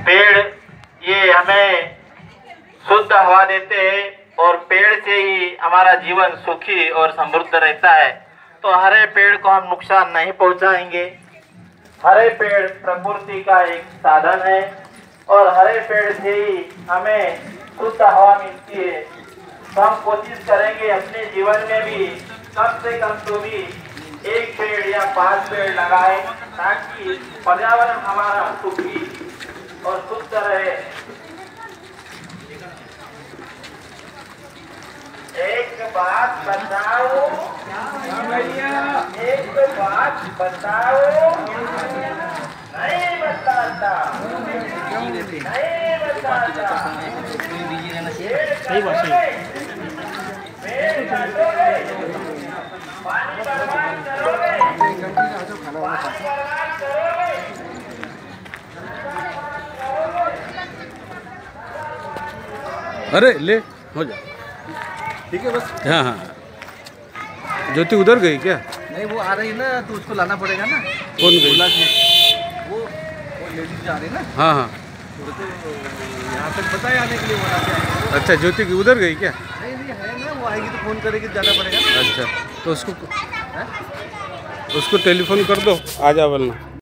पेड़ ये हमें शुद्ध हवा देते हैं और पेड़ से ही हमारा जीवन सुखी और समृद्ध रहता है। तो हरे पेड़ को हम नुकसान नहीं पहुंचाएंगे। हरे पेड़ प्रकृति का एक साधन है और हरे पेड़ से ही हमें शुद्ध हवा मिलती है। तो हम कोशिश करेंगे अपने जीवन में भी कम से कम तो भी 1 पेड़ या 5 पेड़ लगाए, ताकि पर्यावरण हमारा सुखी और शुद्ध रहे। एक बात बताओ, एक बात बताओ, नहीं बताता, नहीं बताता। सही बात है। पानी बर्बाद करोगे, पानी बर्बाद करोगे। अरे ले हो जा, ठीक है बस। हाँ हाँ। ज्योति उधर गई क्या? नहीं वो आ रही है ना, तो उसको लाना पड़ेगा ना। कौन गई? वो लेडीज जा रही है ना। हाँ हाँ। तो यहाँ तक बताए आने के लिए वो आके आएंगे। अच्छा, ज्योति की उधर गई क्या? नहीं नहीं है ना, वो आएगी तो फ़ोन करेगी, जाना पड़ेगा ना। अच्छा, तो उसको टेलीफोन कर दो, आ जा वरना।